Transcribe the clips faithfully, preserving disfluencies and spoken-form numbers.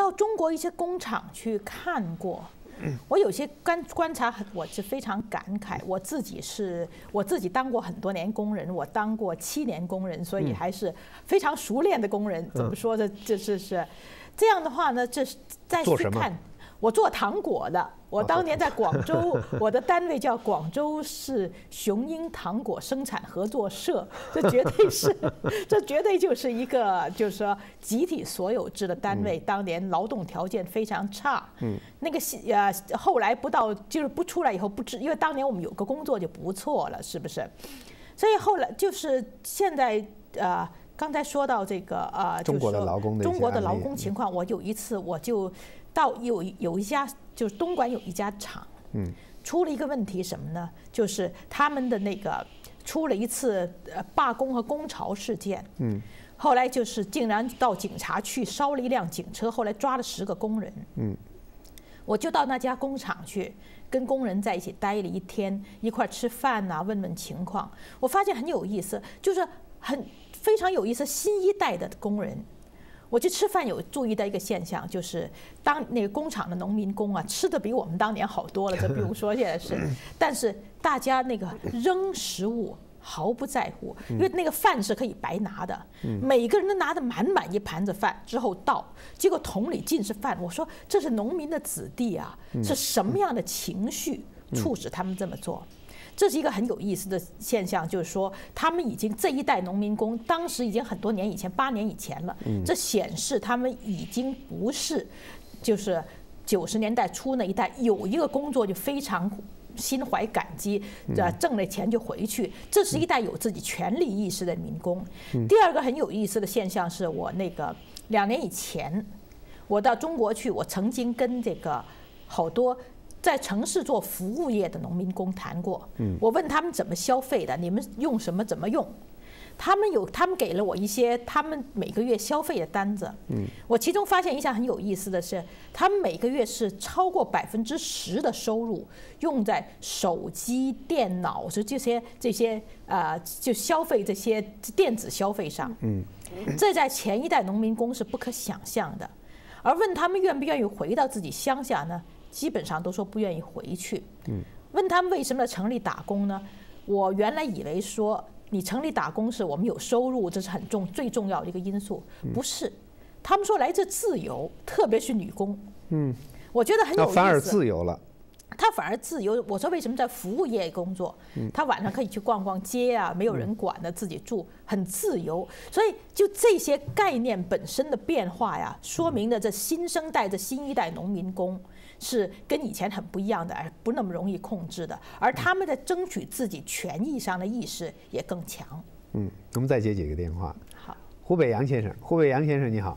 到中国一些工厂去看过。我有些观观察，我是非常感慨。我自己是我自己当过很多年工人，我当过七年工人，所以还是非常熟练的工人。怎么说呢？这是是这样的话呢，这是再去看。我做糖果的，我当年在广州，我的单位叫广州市雄鹰糖果生产合作社，这绝对是，这绝对就是一个就是说集体所有制的单位。当年劳动条件非常差，嗯，那个呃后来不到就是不出来以后不知，因为当年我们有个工作就不错了，是不是？所以后来就是现在呃。刚才说到这个呃， 中国的劳工的中国的劳工情况，我有一次我就到有有一家就是东莞有一家厂，嗯，出了一个问题什么呢？就是他们的那个出了一次呃罢工和工潮事件，嗯，后来就是竟然到警察去烧了一辆警车，后来抓了十个工人，嗯，我就到那家工厂去。跟工人在一起待了一天，一块吃饭呐、啊，问问情况。我发现很有意思，就是很非常有意思。新一代的工人，我去吃饭有注意到一个现象，就是当那个工厂的农民工啊，吃的比我们当年好多了。就比如说现在是，但是大家那个扔食物毫不在乎，因为那个饭是可以白拿的，每个人都拿着满满一盘子饭之后倒，结果桶里尽是饭。我说这是农民的子弟啊，是什么样的情绪促使他们这么做？这是一个很有意思的现象，就是说他们已经这一代农民工，当时已经很多年以前，八年以前了，这显示他们已经不是就是九十年代初那一代有一个工作就非常心怀感激，呃，挣了钱就回去。这是一代有自己权利意识的民工。第二个很有意思的现象是我那个两年以前，我到中国去，我曾经跟这个好多在城市做服务业的农民工谈过。我问他们怎么消费的，你们用什么，怎么用？他们有，他们给了我一些他们每个月消费的单子。嗯，我其中发现一项很有意思的是，他们每个月是超过百分之十的收入用在手机、电脑是这些这些呃，就消费这些电子消费上。嗯，这在前一代农民工是不可想象的。而问他们愿不愿意回到自己乡下呢？基本上都说不愿意回去。嗯，问他们为什么要成立打工呢？我原来以为说。你成立打工是我们有收入，这是很重最重要的一个因素，不是？他们说来自自由，特别是女工。嗯，我觉得很有意思。 反而自由了。 他反而自由。我说为什么在服务业工作？他晚上可以去逛逛街啊，没有人管的，自己住，很自由。所以就这些概念本身的变化呀，说明了这新生代的新一代农民工。是跟以前很不一样的，而不那么容易控制的，而他们在争取自己权益上的意识也更强。 嗯，我们再接几个电话。 好， 湖北杨先生，湖北杨先生你好。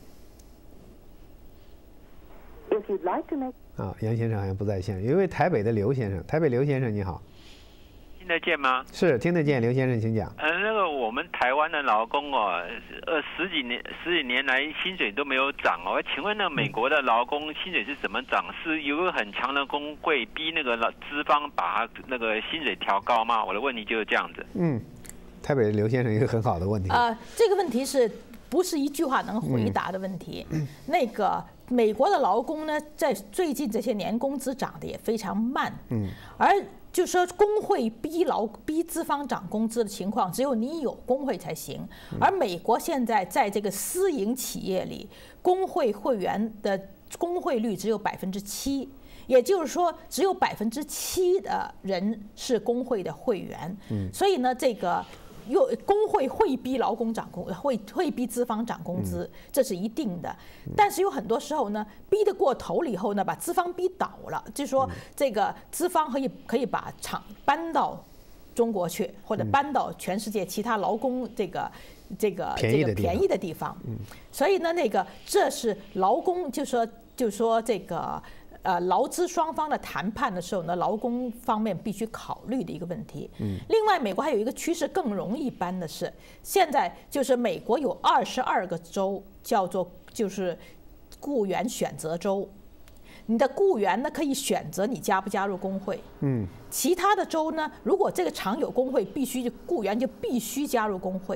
If you'd like to make 啊，杨先生好像不在线。有一位台北的刘先生，台北刘先生你好。 听得见吗？ 是听得见，刘先生请讲。 呃，那个我们台湾的劳工哦，呃十几年十几年来薪水都没有涨哦。请问那美国的劳工薪水是怎么涨？是有个很强的工会逼那个资方把他那个薪水调高吗？我的问题就是这样子。 嗯，台北的刘先生一个很好的问题。 啊、呃，这个问题是不是一句话能回答的问题？嗯、那个美国的劳工呢，在最近这些年工资涨得也非常慢。嗯，而就是说，工会逼劳逼资方涨工资的情况，只有你有工会才行。而美国现在在这个私营企业里，工会会员的工会率只有百分之七，也就是说，只有百分之七的人是工会的会员。嗯，所以呢，这个。有工会会逼劳工涨工，会会逼资方涨工资，这是一定的。但是有很多时候呢，逼得过头了以后呢，把资方逼倒了，就是说这个资方可以可以把厂搬到中国去，或者搬到全世界其他劳工这个这个这个便宜的地方。所以呢，那个这是劳工，就说就说这个。呃，劳资双方的谈判的时候呢，劳工方面必须考虑的一个问题。嗯，另外，美国还有一个趋势更容易搬的是，现在就是美国有二十二个州叫做就是雇员选择州，你的雇员呢可以选择你加不加入工会。嗯，其他的州呢，如果这个厂有工会，必须雇员就必须加入工会。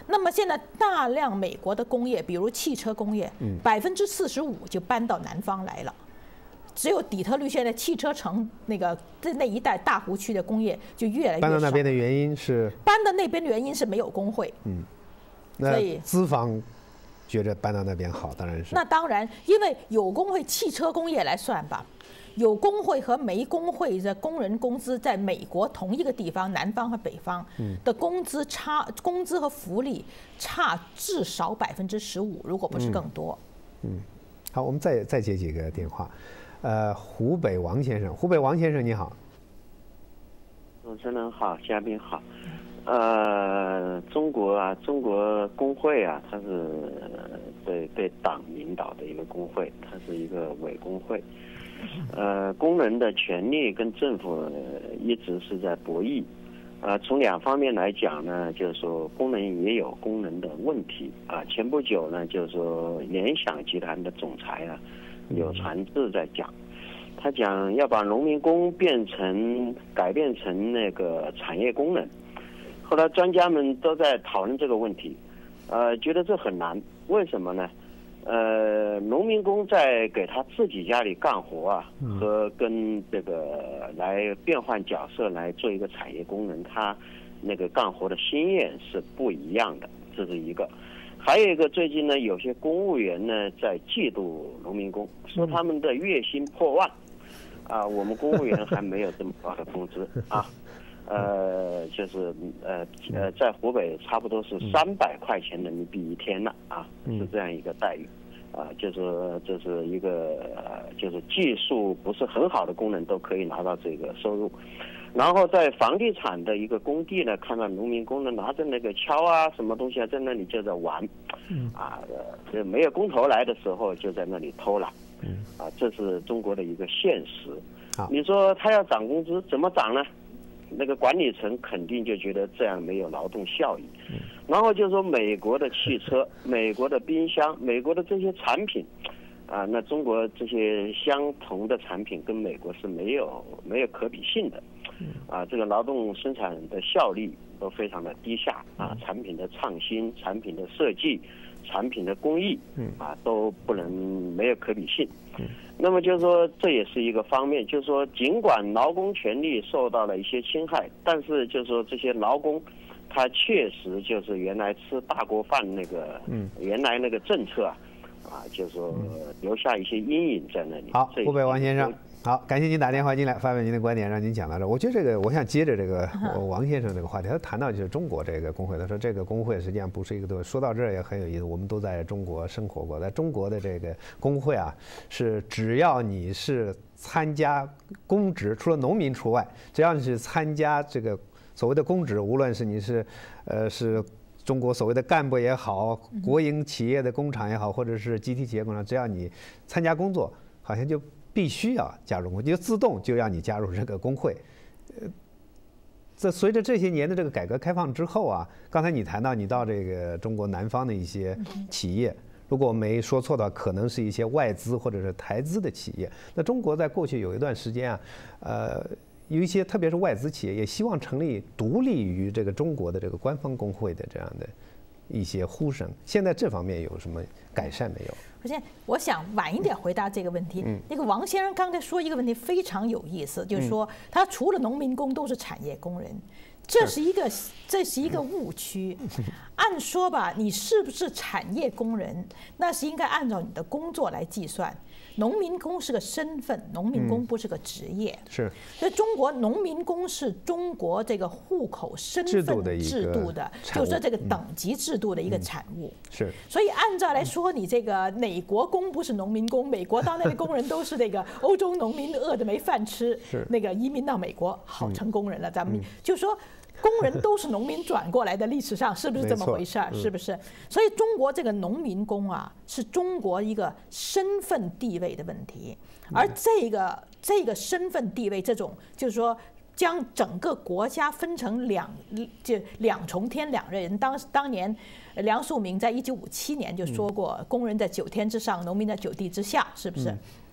那么现在大量美国的工业，比如汽车工业，百分之四十五就搬到南方来了。只有底特律现在汽车城那个在那一带大湖区的工业就越来越少。 搬到那边的原因是？ 搬到那边的原因是没有工会。 嗯，那资方觉得搬到那边好，当然是。 那当然，因为有工会，汽车工业来算吧，有工会和没工会的工人工资，在美国同一个地方，南方和北方的工资差，工资和福利差至少百分之十五，如果不是更多。 嗯，好，我们再再接几个电话。呃，湖北王先生，湖北王先生你好。 主持人好，嘉宾好。呃，中国啊，中国工会啊，它是对对党领导的一个工会，它是一个伪工会。呃，工人的权利跟政府一直是在博弈。呃，从两方面来讲呢，就是说工人也有工人的问题啊。前不久呢，就是说联想集团的总裁啊。有传志在讲，他讲要把农民工变成改变成那个产业工人。后来专家们都在讨论这个问题，呃，觉得这很难。为什么呢？呃，农民工在给他自己家里干活啊，和跟这个来变换角色来做一个产业工人，他那个干活的心愿是不一样的，这是一个。还有一个，最近呢，有些公务员呢在嫉妒农民工，说他们的月薪破万，啊，我们公务员还没有这么高的工资啊，呃，就是呃呃，在湖北差不多是三百块钱人民币一天了啊，是这样一个待遇，啊，就是这是一个呃，就是技术不是很好的工人都可以拿到这个收入。然后在房地产的一个工地呢，看到农民工呢拿着那个锹啊，什么东西啊，在那里就在玩，啊，这没有工头来的时候就在那里偷懒，啊，这是中国的一个现实。你说他要涨工资，怎么涨呢？那个管理层肯定就觉得这样没有劳动效益。然后就说美国的汽车、美国的冰箱、美国的这些产品。啊，那中国这些相同的产品跟美国是没有没有可比性的，啊，这个劳动生产的效率都非常的低下啊，产品的创新、产品的设计、产品的工艺，啊，都不能没有可比性。那么就是说，这也是一个方面，就是说，尽管劳工权利受到了一些侵害，但是就是说这些劳工，他确实就是原来吃大锅饭那个，原来那个政策啊。啊，就是说留下一些阴影在那里。 好，湖北王先生，好，感谢您打电话进来发表您的观点，让您讲到这。我觉得这个，我想接着这个王先生这个话题，他谈到就是中国这个工会，他说这个工会实际上不是一个多。说到这儿也很有意思，我们都在中国生活过，在中国的这个工会啊，是只要你是参加公职，除了农民除外，只要你是参加这个所谓的公职，无论是你是呃是。中国所谓的干部也好，国营企业的工厂也好，或者是集体企业工厂，只要你参加工作，好像就必须要加入工会，就自动就让你加入这个工会。呃，这随着这些年的这个改革开放之后啊，刚才你谈到你到这个中国南方的一些企业，如果我没说错的话，可能是一些外资或者是台资的企业。那中国在过去有一段时间啊，呃。有一些特别是外资企业也希望成立独立于这个中国的这个官方工会的这样的一些呼声，现在这方面有什么改善没有？ 而且我想晚一点回答这个问题。嗯、那个王先生刚才说一个问题非常有意思，就是说他除了农民工都是产业工人，这是一个这是一个误区。按说吧，你是不是产业工人，那是应该按照你的工作来计算。农民工是个身份，农民工不是个职业。 嗯、是。 所以中国农民工是中国这个户口身份制度的，就是说这个等级制度的一个产物。 嗯、是。 所以按照来说，你这个哪国工不是农民工？美国当年的工人都是那个欧洲农民饿得没饭吃，那个移民到美国好成工人了。咱们就说。工人都是农民转过来的，历史上是不是这么回事儿？是不是？所以中国这个农民工啊，是中国一个身份地位的问题，而这个这个身份地位，这种就是说将整个国家分成两就两重天两人。当当年梁漱溟在一九五七年就说过，工人在九天之上，农民在九地之下，是不是？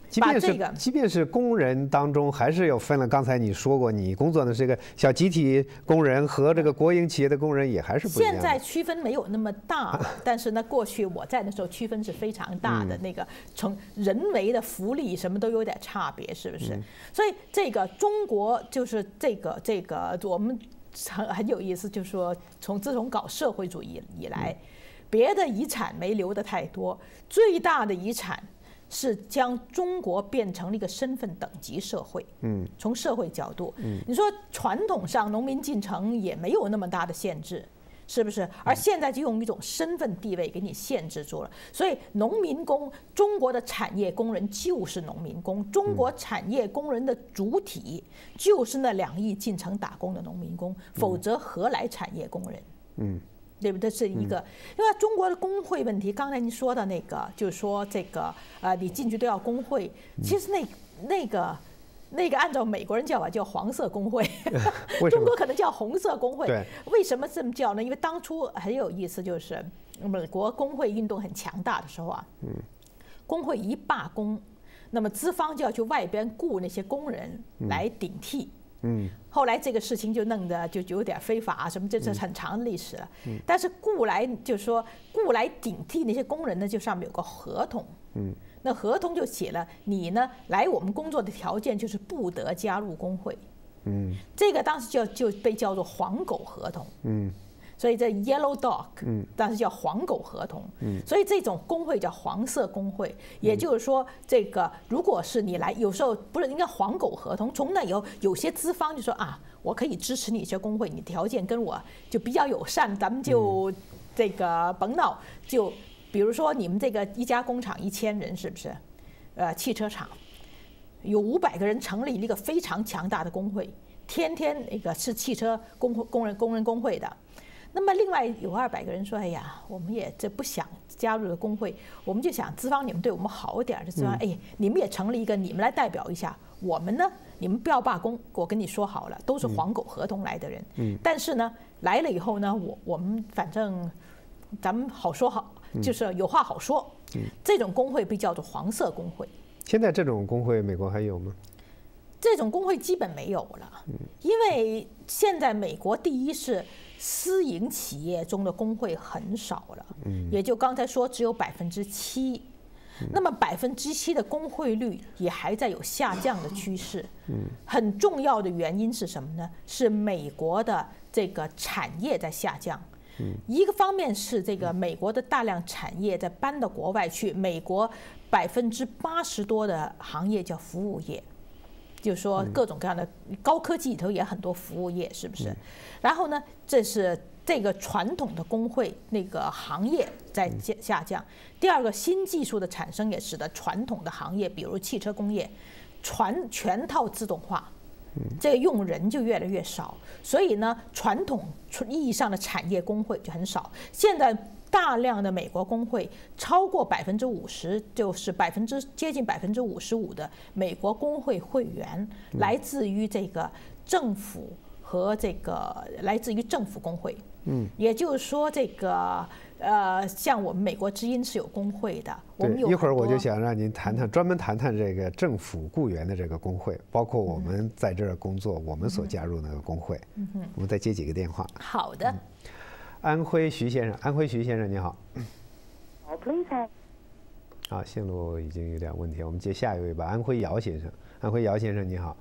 把这个， 即便是工人当中，还是有分了。刚才你说过，你工作的是一个小集体工人和这个国营企业的工人也还是不一样的。 现在区分没有那么大，但是呢，过去我在的时候区分是非常大的。那个从人为的福利什么都有点差别，是不是？所以这个中国就是这个这个我们很很有意思，就是说从自从搞社会主义以来，别的遗产没留得太多，最大的遗产是将中国变成了一个身份等级社会。嗯，从社会角度，嗯，你说传统上农民进城也没有那么大的限制，是不是？而现在就用一种身份地位给你限制住了。所以农民工，中国的产业工人就是农民工，中国产业工人的主体就是那两亿进城打工的农民工，否则何来产业工人？嗯。对不对？这是一个，另外中国的工会问题，刚才您说的那个，就是说这个呃，你进去都要工会，其实那那个那个按照美国人叫法叫黄色工会，中国可能叫红色工会。为什么这么叫呢？因为当初很有意思，就是美国工会运动很强大的时候啊，工会一罢工，那么资方就要去外边雇那些工人来顶替。嗯，后来这个事情就弄得就有点非法什么，这是很长的历史了。嗯，但是雇来就是说雇来顶替那些工人呢，就上面有个合同。嗯，那合同就写了，你呢来我们工作的条件就是不得加入工会。嗯，这个当时就就被叫做黄狗合同。嗯。所以这 Yellow Dog， 嗯，当时叫黄狗合同，嗯，所以这种工会叫黄色工会，也就是说，这个如果是你来，有时候不是应该黄狗合同，从那以后，有些资方就说啊，我可以支持你一些工会，你条件跟我就比较友善，咱们就这个甭闹，就比如说你们这个一家工厂一千人是不是？呃，汽车厂有五百个人成立一个非常强大的工会，天天那个是汽车工工人工人工会的。那么另外有二百个人说，哎呀，我们也这不想加入了工会，我们就想资方你们对我们好一点，就资方，哎，你们也成立一个，你们来代表一下我们呢，你们不要罢工，我跟你说好了，都是黄狗合同来的人，嗯，但是呢来了以后呢，我我们反正咱们好说好，就是有话好说，嗯，这种工会被叫做黄色工会。 现在这种工会美国还有吗？ 这种工会基本没有了，因为现在美国第一是私营企业中的工会很少了，也就刚才说只有百分之七，那么百分之七的工会率也还在有下降的趋势。很重要的原因是什么呢？是美国的这个产业在下降。一个方面是这个美国的大量产业在搬到国外去，美国百分之八十多的行业叫服务业。就是说各种各样的高科技里头也很多服务业，是不是？然后呢，这是这个传统的工会那个行业在下降。第二个，新技术的产生也使得传统的行业，比如汽车工业，全全套自动化，这个用人就越来越少。所以呢，传统意义上的产业工会就很少。现在大量的美国工会超过百分之五十，就是百分之接近百分之五十五的美国工会会员来自于这个政府和这个来自于政府工会。嗯，也就是说，这个呃，像我们美国之音是有工会的。我们有一会儿我就想让您谈谈，专门谈谈这个政府雇员的这个工会，包括我们在这儿工作，我们所加入那个工会。嗯哼，我们再接几个电话。 好的。嗯， 安徽徐先生，安徽徐先生你好。 好 ，please。 啊，线路已经有点问题，我们接下一位吧。安徽姚先生，安徽姚先生你好。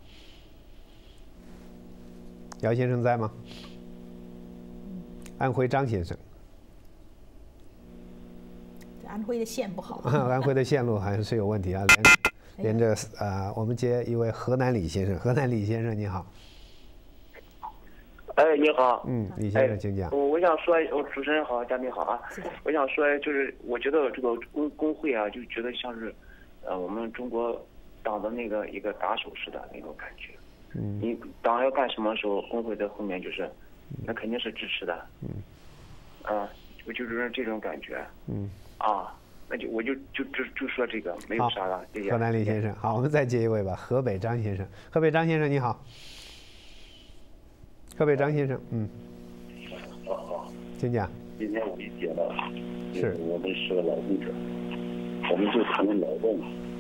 姚先生在吗？安徽张先生。 安徽的线不好。 安徽的线路还是有问题啊，连连着啊、呃，我们接一位河南李先生，河南李先生你好。 哎，你好。 嗯，李先生，请讲。 我我想说，我主持人好，嘉宾好啊。我想说，就是我觉得这个工工会啊，就觉得像是，呃，我们中国党的那个一个打手似的那种感觉。嗯。你党要干什么时候，工会在后面就是，那肯定是支持的。嗯。啊，我就是这种感觉。嗯。啊，那就我就就就就说这个，没有啥了。谢谢。 河南李先生，好，我们再接一位吧。河北张先生，河北张先生你好。河北张先生，嗯， 好好， 请讲。 今天我理解了， 是我们是个劳动者，我们就谈论劳动。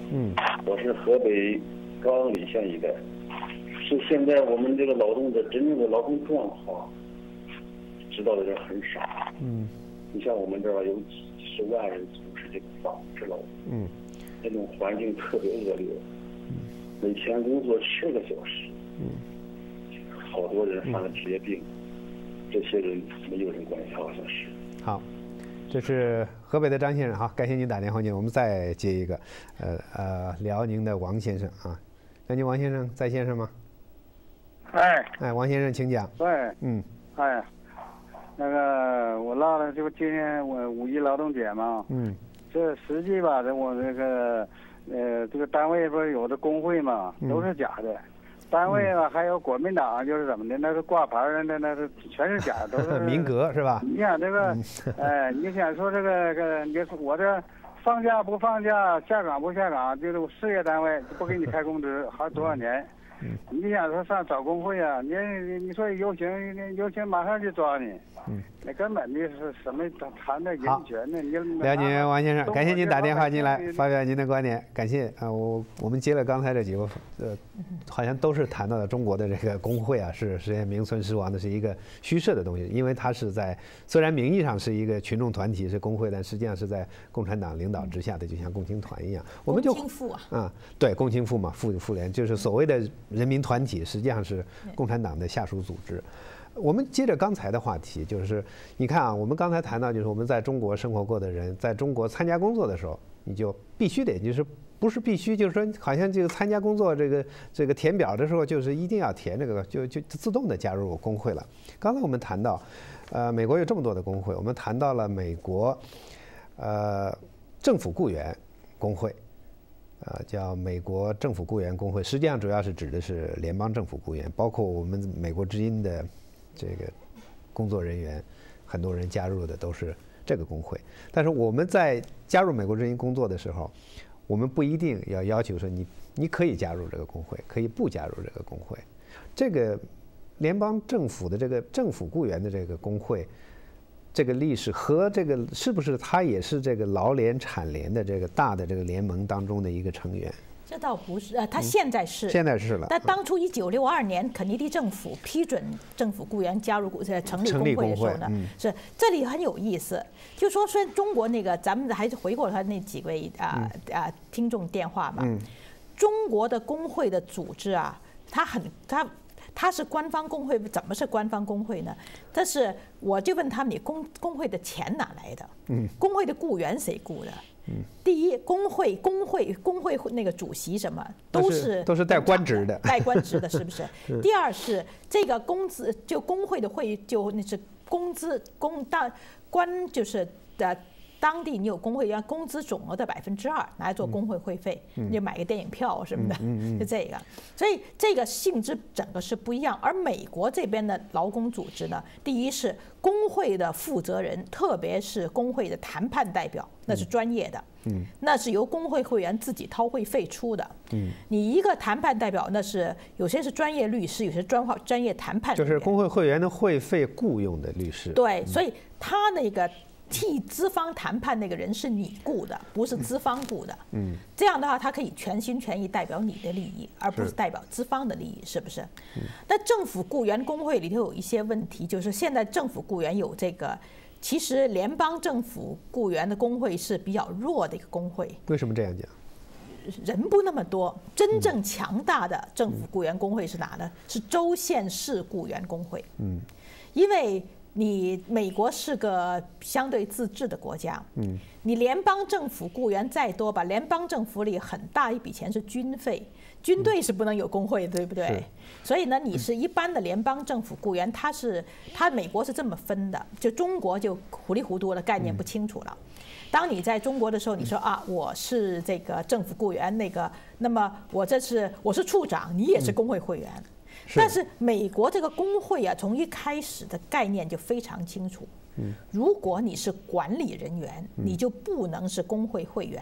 嗯， 我是河北高阳李县一带，是现在我们这个劳动者真正的劳动状况，知道的人很少。 嗯， 你像我们这儿有几十万人从事这个纺织劳动， 嗯， 那种环境特别恶劣，每天工作十个小时， 嗯， 好多人犯了职业病，这些人没有人关心，好像是。 好。这是河北的张先生，好，感谢您打电话进来。我们再接一个，呃呃，辽宁的王先生啊，辽宁王先生在线上吗？ 哎， 哎，王先生，请讲。 对， 嗯， 哎，那个我唠了，就今天我五一劳动节嘛， 嗯， 这实际吧，这我这个呃这个单位不是有的工会嘛，都是假的。单位啊，还有国民党，就是怎么的，那是挂牌的，那那是全是假的，都是民革是吧？ 你想这个，哎，你想说这个个，你说我这放假不放假，下岗不下岗，就是事业单位不给你开工资，还多少年？你想说上找工会啊？你你说游行，游行马上就抓你。 嗯， 那根本就是什么谈的人权呢？你了解王先生，感谢您打电话进来发表您的观点，感谢啊，我我们接了刚才这几个，呃，好像都是谈到了中国的这个工会啊，是实际上名存实亡的，是一个虚设的东西，因为它是在虽然名义上是一个群众团体是工会，但实际上是在共产党领导之下的，就像共青团一样，我们就共青妇啊， 啊，对，共青妇嘛，妇妇联就是所谓的人民团体，实际上是共产党的下属组织。我们接着刚才的话题，就是你看啊，我们刚才谈到，就是我们在中国生活过的人，在中国参加工作的时候，你就必须得，就是不是必须，就是说，好像这个参加工作这个这个填表的时候，就是一定要填这个，就就自动的加入工会了。刚才我们谈到，呃，美国有这么多的工会，我们谈到了美国，呃，政府雇员工会。呃，叫美国政府雇员工会，实际上主要是指的是联邦政府雇员，包括我们美国之音的这个工作人员，很多人加入的都是这个工会。但是我们在加入美国之音工作的时候，我们不一定要要求说你你可以加入这个工会，可以不加入这个工会。这个联邦政府的这个政府雇员的这个工会。这个历史和这个是不是它也是这个劳联产联的这个大的这个联盟当中的一个成员？ 这倒不是，呃，他现在是， 嗯、现在是了。 但当初一九六二年肯尼迪政府批准政府雇员加入呃成立工会的时候呢，嗯、是这里很有意思，就说虽然中国那个咱们还是回过他那几位啊啊、呃、听众电话嘛，嗯、中国的工会的组织啊，它很它。它是官方工会，怎么是官方工会呢？但是我就问他们，你工工会的钱哪来的？嗯，工会的雇员谁雇的？嗯，第一，工会工会工会那个主席什么都是都是带官职的， 带官职的，是不是？第二是这个工资，就工会的会就那是工资工大官就是的。当地你有工会，要工资总额的百分之二拿来做工会会费，你就买个电影票什么的，就这个。所以这个性质整个是不一样。而美国这边的劳工组织呢，第一是工会的负责人，特别是工会的谈判代表，那是专业的，那是由工会会员自己掏会费出的。你一个谈判代表，那是有些是专业律师，有些专化专业谈判， 就是工会会员的会费雇佣的律师。 对，所以他那个。替资方谈判那个人是你雇的，不是资方雇的。嗯，这样的话，他可以全心全意代表你的利益，而不是代表资方的利益，是不是？嗯。那政府雇员工会里头有一些问题，就是现在政府雇员有这个，其实联邦政府雇员的工会是比较弱的一个工会。 为什么这样讲？ 人不那么多，真正强大的政府雇员工会是哪呢？是州县市雇员工会。嗯，因为。你美国是个相对自治的国家，嗯，你联邦政府雇员再多吧，联邦政府里很大一笔钱是军费，军队是不能有工会的，对不对？所以呢，你是一般的联邦政府雇员，他是他美国是这么分的，就中国就糊里糊涂的概念不清楚了。当你在中国的时候，你说啊，我是这个政府雇员，那个，那么我这是我是处长，你也是工会会员。但是美国这个工会啊，从一开始的概念就非常清楚。如果你是管理人员，你就不能是工会会员。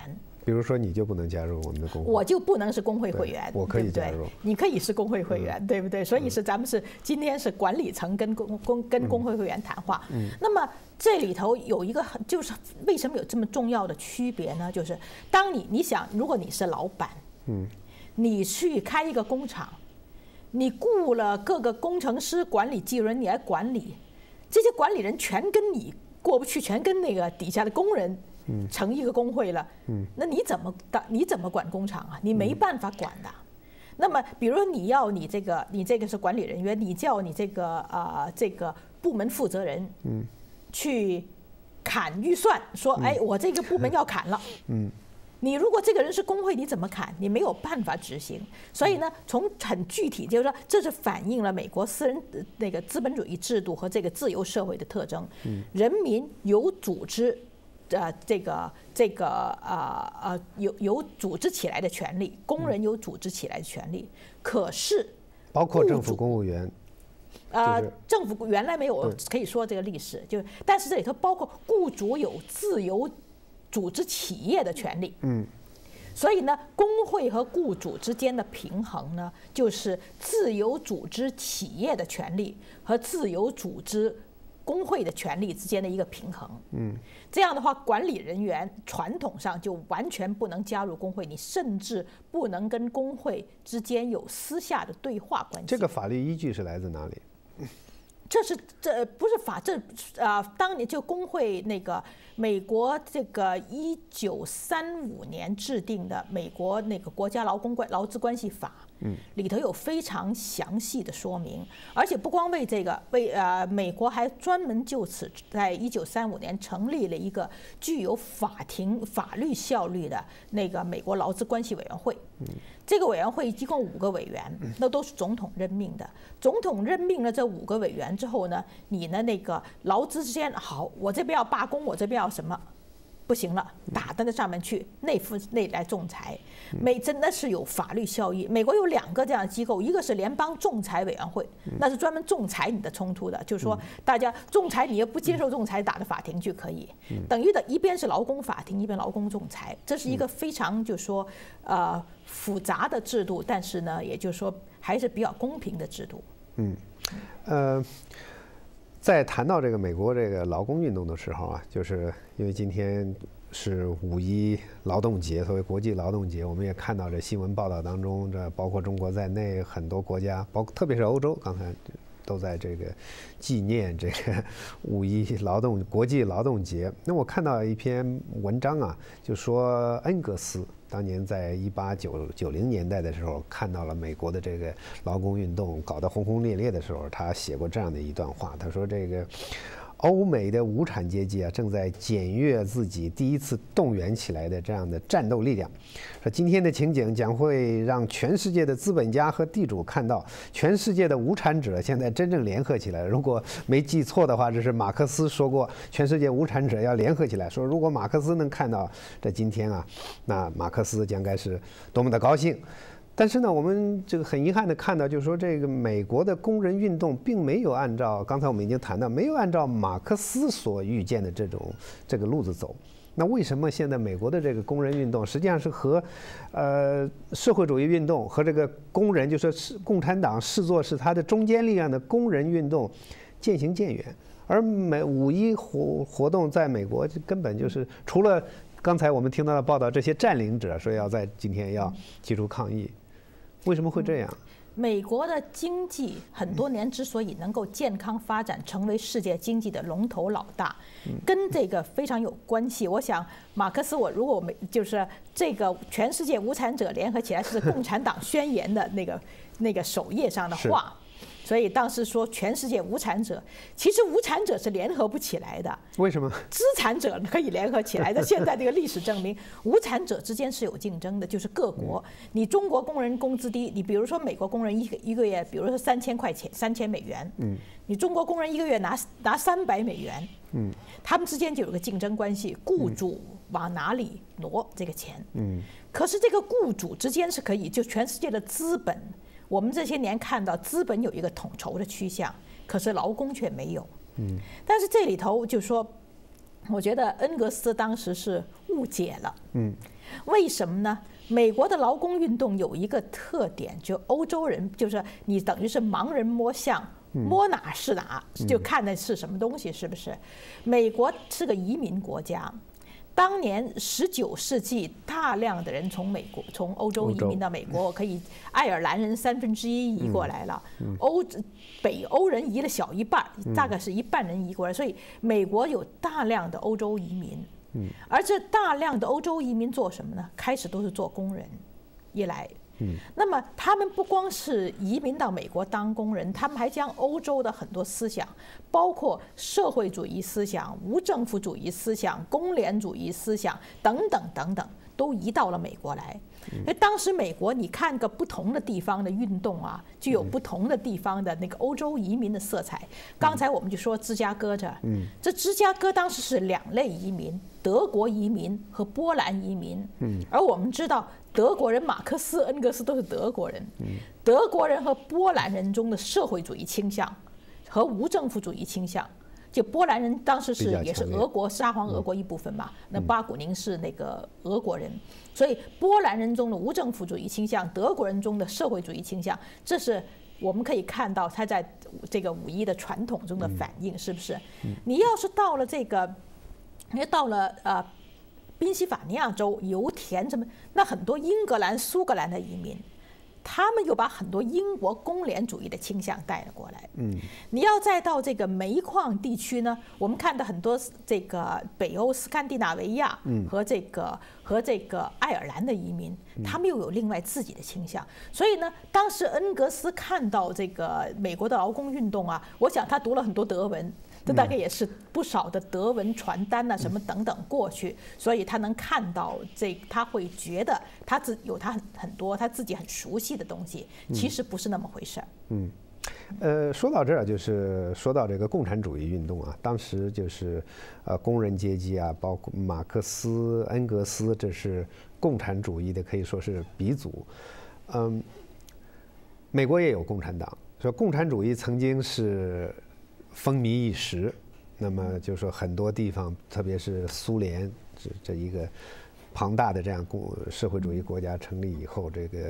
比如说你就不能加入我们的工会， 我就不能是工会会员， 我可以加入， 对不对？你可以是工会会员，嗯、对不对？所以是咱们是今天是管理层跟工工跟工会会员谈话。嗯，那么这里头有一个很就是为什么有这么重要的区别呢？就是当你你想，如果你是老板，嗯，你去开一个工厂，你雇了各个工程师、管理技术人，你来管理，这些管理人全跟你过不去，全跟那个底下的工人。成一个工会了，嗯，那你怎么当？你怎么管工厂啊？你没办法管的。嗯、那么，比如说你要你这个，你这个是管理人员，你叫你这个啊、呃、这个部门负责人，嗯，去砍预算，说，嗯、哎，我这个部门要砍了，嗯，你如果这个人是工会，你怎么砍？你没有办法执行。所以呢，从很具体就是说，这是反映了美国私人那个资本主义制度和这个自由社会的特征。嗯，人民有组织。呃，这个这个呃呃有有组织起来的权利，工人有组织起来的权利，可是包括政府公务员， 呃，政府原来没有可以说这个历史，就但是这里头包括雇主有自由组织企业的权利，嗯，所以呢，工会和雇主之间的平衡呢，就是自由组织企业的权利和自由组织工会的权利之间的一个平衡。嗯，这样的话，管理人员传统上就完全不能加入工会，你甚至不能跟工会之间有私下的对话关系。 这个法律依据是来自哪里？ 这是这不是法这啊、呃，当年就工会那个美国这个一九三五年制定的美国那个国家劳工关劳资关系法，嗯，里头有非常详细的说明，而且不光为这个，为呃美国还专门就此在一九三五年成立了一个具有法庭法律效力的那个美国劳资关系委员会。嗯，这个委员会一共五个委员，那都是总统任命的。总统任命了这五个委员之后呢，你呢那个劳资之间，好，我这边要罢工，我这边要什么？不行了，打到那上面去，内夫内来仲裁，美真的是有法律效益。美国有两个这样的机构，一个是联邦仲裁委员会，那是专门仲裁你的冲突的，就是说大家仲裁，你也不接受仲裁，打到法庭去可以，等于的一边是劳工法庭，一边劳工仲裁，这是一个非常就是说呃复杂的制度，但是呢，也就是说还是比较公平的制度。嗯， 呃。在谈到这个美国这个劳工运动的时候啊，就是因为今天是五一劳动节，所谓国际劳动节，我们也看到这新闻报道当中，这包括中国在内很多国家，包括特别是欧洲，刚才都在这个纪念这个五一劳动国际劳动节。那我看到一篇文章啊，就说恩格斯当年在一八九九零年代的时候，看到了美国的这个劳工运动搞得轰轰烈烈的时候，他写过这样的一段话，他说这个欧美的无产阶级啊，正在检阅自己第一次动员起来的这样的战斗力量。说今天的情景将会让全世界的资本家和地主看到，全世界的无产者现在真正联合起来了。如果没记错的话，这是马克思说过，全世界无产者要联合起来。说如果马克思能看到这今天啊，那马克思将该是多么的高兴。但是呢，我们这个很遗憾的看到，就是说这个美国的工人运动并没有按照刚才我们已经谈到，没有按照马克思所预见的这种这个路子走。那为什么现在美国的这个工人运动实际上是和，呃，社会主义运动和这个工人，就说是共产党视作是它的中坚力量的工人运动渐行渐远？而美五一活活动在美国根本就是除了刚才我们听到的报道，这些占领者说要在今天要提出抗议。为什么会这样？ 美国的经济很多年之所以能够健康发展，成为世界经济的龙头老大，跟这个非常有关系。我想，马克思，我如果我们就是这个全世界无产者联合起来，是共产党宣言的那个那个首页上的话。所以当时说全世界无产者，其实无产者是联合不起来的。 为什么？ 资产者可以联合起来的。现在这个历史证明，无产者之间是有竞争的，就是各国。你中国工人工资低，你比如说美国工人一个一个月，比如说三千块钱，三千美元，嗯，你中国工人一个月拿拿三百美元，嗯，他们之间就有个竞争关系，雇主往哪里挪这个钱，嗯，可是这个雇主之间是可以，就全世界的资本。我们这些年看到资本有一个统筹的趋向，可是劳工却没有。嗯，但是这里头就说，我觉得恩格斯当时是误解了。嗯，为什么呢？美国的劳工运动有一个特点，就欧洲人就是你等于是盲人摸象，摸哪是哪，就看的是什么东西，是不是？美国是个移民国家。当年十九世纪，大量的人从美国、从欧洲移民到美国，可以爱尔兰人三分之一移过来了，欧北欧人移了小一半，大概是一半人移过来，所以美国有大量的欧洲移民。而这大量的欧洲移民做什么呢？开始都是做工人，一来。嗯，那么他们不光是移民到美国当工人，他们还将欧洲的很多思想，包括社会主义思想、无政府主义思想、工联主义思想等等等等，都移到了美国来。因为当时美国，你看个不同的地方的运动啊，就有不同的地方的那个欧洲移民的色彩。刚才我们就说芝加哥这，嗯，这芝加哥当时是两类移民，德国移民和波兰移民。嗯，而我们知道德国人马克思、恩格斯都是德国人，德国人和波兰人中的社会主义倾向和无政府主义倾向。就波兰人当时是也是俄国沙皇俄国一部分嘛，那巴古宁是那个俄国人，所以波兰人中的无政府主义倾向，德国人中的社会主义倾向，这是我们可以看到他在这个五一的传统中的反应，是不是？你要是到了这个，你到了呃宾夕法尼亚州油田什么，那很多英格兰、苏格兰的移民。他们又把很多英国工联主义的倾向带了过来。嗯，你要再到这个煤矿地区呢，我们看到很多这个北欧斯堪的纳维亚和这个和这个爱尔兰的移民，他们又有另外自己的倾向。所以呢，当时恩格斯看到这个美国的劳工运动啊，我想他读了很多德文。这大概也是不少的德文传单啊，什么等等过去，所以他能看到这，他会觉得他自有他很很多他自己很熟悉的东西，其实不是那么回事。嗯， 呃，说到这儿，就是说到这个共产主义运动啊，当时就是呃工人阶级啊，包括马克思、恩格斯，这是共产主义的可以说是鼻祖。嗯，美国也有共产党，说共产主义曾经是风靡一时，那么就是说很多地方，特别是苏联这这一个庞大的这样共社会主义国家成立以后，这个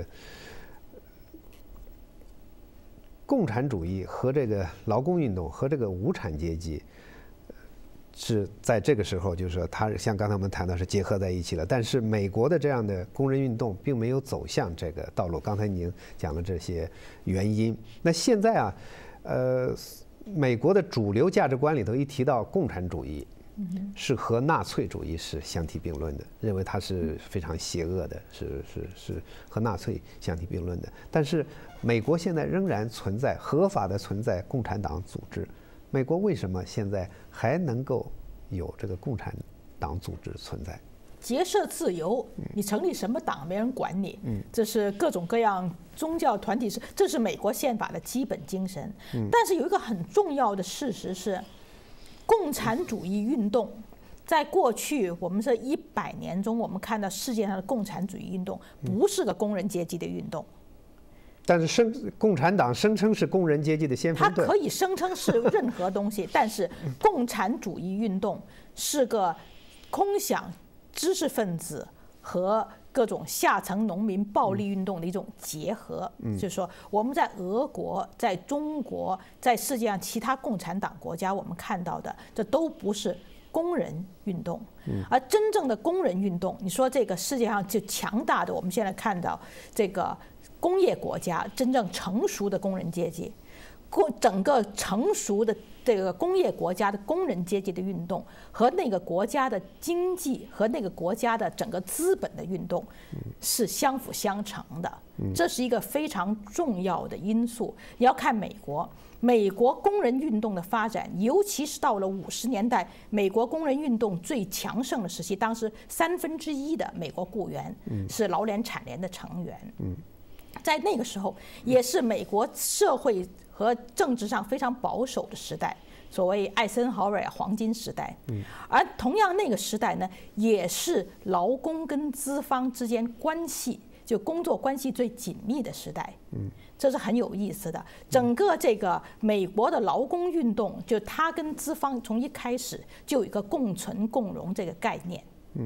共产主义和这个劳工运动和这个无产阶级是在这个时候，就是说它像刚才我们谈到是结合在一起了。但是美国的这样的工人运动并没有走向这个道路。刚才您讲了这些原因，那现在啊，呃。美国的主流价值观里头一提到共产主义，是和纳粹主义是相提并论的，认为它是非常邪恶的，是是是和纳粹相提并论的。但是美国现在仍然存在合法的存在共产党组织。美国为什么现在还能够有这个共产党组织存在？ 结社自由，你成立什么党没人管你，这是各种各样宗教团体是，这是美国宪法的基本精神。但是有一个很重要的事实是，共产主义运动在过去我们这一百年中，我们看到世界上的共产主义运动不是个工人阶级的运动。 但是声共产党声称是工人阶级的先锋队， 它可以声称是任何东西，但是共产主义运动是个空想知识分子和各种下层农民暴力运动的一种结合。就是说我们在俄国、在中国、在世界上其他共产党国家，我们看到的这都不是工人运动，而真正的工人运动，你说这个世界上就强大的，我们现在看到这个工业国家真正成熟的工人阶级，工整个成熟的这个工业国家的工人阶级的运动和那个国家的经济和那个国家的整个资本的运动是相辅相成的，这是一个非常重要的因素。你要看美国，美国工人运动的发展，尤其是到了五十年代，美国工人运动最强盛的时期，当时三分之一的美国雇员是劳联产联的成员。在那个时候，也是美国社会和政治上非常保守的时代，所谓艾森豪威尔黄金时代。而同样那个时代呢，也是劳工跟资方之间关系，就工作关系最紧密的时代。这是很有意思的。整个这个美国的劳工运动，就它跟资方从一开始就有一个共存共荣这个概念。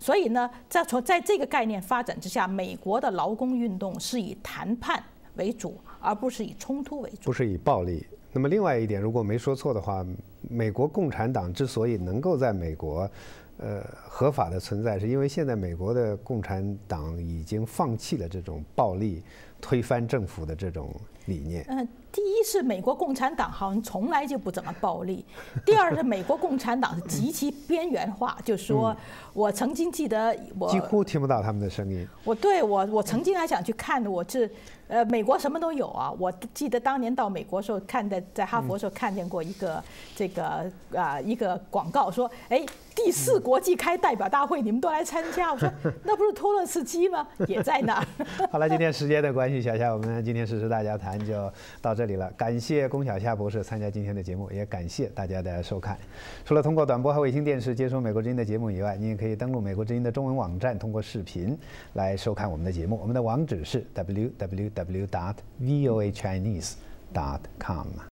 所以呢，在从在这个概念发展之下，美国的劳工运动是以谈判为主，而不是以冲突为主， 不是以暴力。那么另外一点，如果没说错的话，美国共产党之所以能够在美国，呃，合法的存在，是因为现在美国的共产党已经放弃了这种暴力推翻政府的这种理念。 嗯、呃，第一是美国共产党好像从来就不怎么暴力，第二是美国共产党是极其边缘化，就是说、嗯、我曾经记得我几乎听不到他们的声音。 我对我我曾经还想去看，我是呃美国什么都有啊。我记得当年到美国的时候，看在在哈佛的时候看见过一个、嗯、这个啊、呃、一个广告说，哎。第四国际开代表大会，你们都来参加。我说那不是托洛茨基吗？也在那儿。 好了，今天时间的关系，小夏，我们今天时事大家谈就到这里了。感谢龚小夏博士参加今天的节目，也感谢大家的收看。除了通过短波和卫星电视接收美国之音的节目以外，你也可以登录美国之音的中文网站，通过视频来收看我们的节目。我们的网址是 w w w dot v o a chinese dot com。